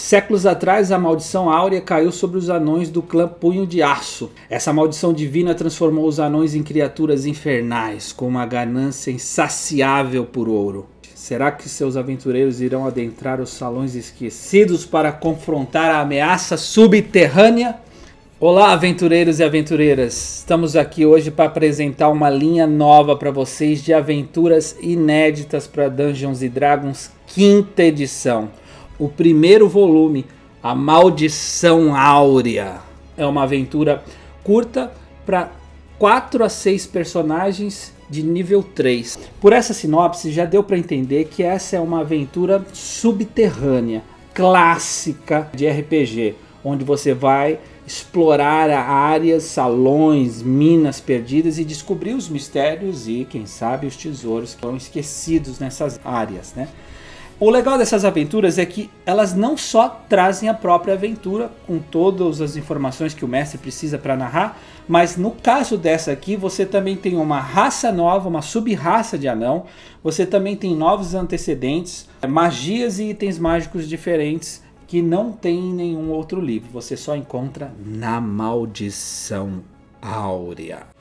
Séculos atrás, a maldição áurea caiu sobre os anões do clã Punho de Aço. Essa maldição divina transformou os anões em criaturas infernais, com uma ganância insaciável por ouro. Será que seus aventureiros irão adentrar os salões esquecidos para confrontar a ameaça subterrânea? Olá, aventureiros e aventureiras! Estamos aqui hoje para apresentar uma linha nova para vocês de aventuras inéditas para Dungeons & Dragons 5ª edição. O primeiro volume, A Maldição Áurea. É uma aventura curta para 4 a 6 personagens de nível 3. Por essa sinopse já deu para entender que essa é uma aventura subterrânea, clássica de RPG, onde você vai explorar áreas, salões, minas perdidas e descobrir os mistérios e, quem sabe, os tesouros que estão esquecidos nessas áreas, né? O legal dessas aventuras é que elas não só trazem a própria aventura com todas as informações que o mestre precisa para narrar, mas no caso dessa aqui você também tem uma raça nova, uma sub-raça de anão, você também tem novos antecedentes, magias e itens mágicos diferentes que não tem em nenhum outro livro, você só encontra na Maldição Áurea.